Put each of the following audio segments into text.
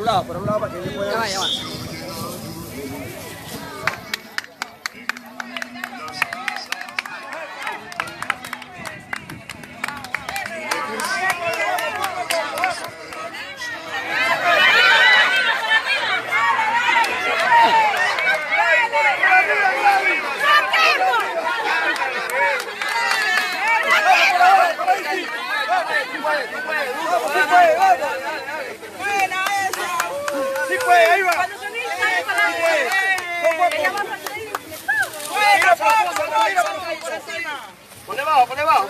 un lado para que él pueda. Ya va. Ahí va. Ponle abajo.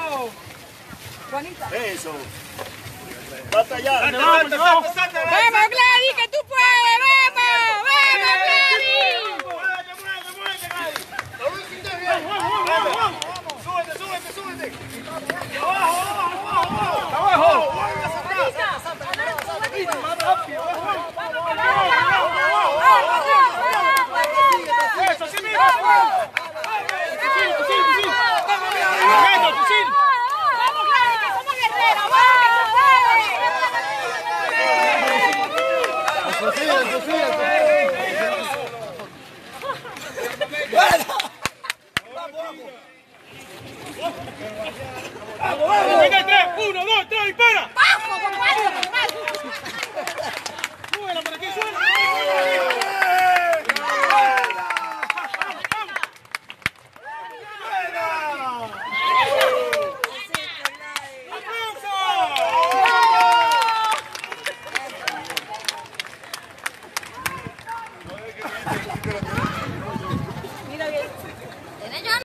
Eso. Batallando. ¡Vamos, Gladys, que tú puedes! ¡Vamos, Gladys! Súbete. Abajo. Eso, sí mismo. Vamos. 1, 2, 3, dispara.